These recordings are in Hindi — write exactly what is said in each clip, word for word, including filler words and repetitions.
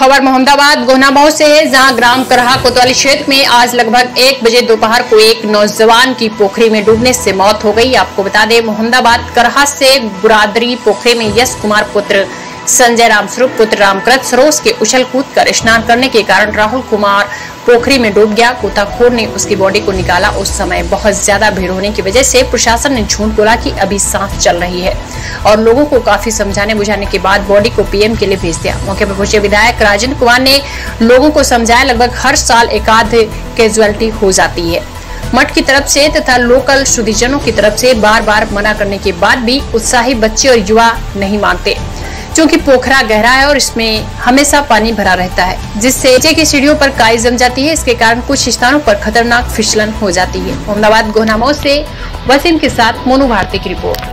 खबर मोहम्मदाबाद गोहनामऊ से है, जहां ग्राम करहा कोतवाली क्षेत्र में आज लगभग एक बजे दोपहर को एक नौजवान की पोखरी में डूबने से मौत हो गई। आपको बता दें, मोहम्मदाबाद करहा से बुरादरी पोखरी में यश कुमार पुत्र संजय राम स्वरूप पुत्र रामकृत सरोज के उछल कूद कर स्नान करने के कारण राहुल कुमार पोखरी में डूब गया। गोताखोर ने उसकी बॉडी को निकाला। उस समय बहुत ज्यादा भीड़ होने की वजह से प्रशासन ने झूठ बोला कि अभी सांस चल रही है और लोगों को काफी समझाने बुझाने के बाद बॉडी को पीएम के लिए भेज दिया। मौके पर पहुंचे विधायक राजेंद्र कुमार ने लोगों को समझाया। लगभग हर साल एकाध कैजुअलिटी हो जाती है। मठ की तरफ से तथा लोकल शुद्धिजनों की तरफ से बार बार मना करने के बाद भी उत्साही बच्चे और युवा नहीं मानते, क्योंकि पोखरा गहरा है और इसमें हमेशा पानी भरा रहता है, जिससे नीचे की सीढ़ियों पर काई जम जाती है। इसके कारण कुछ स्थानों पर खतरनाक फिसलन हो जाती है। मोहम्मदाबाद गोहनामऊ से वसीम के साथ मोनू भारती की रिपोर्ट।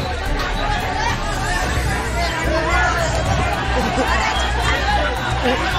Thank you.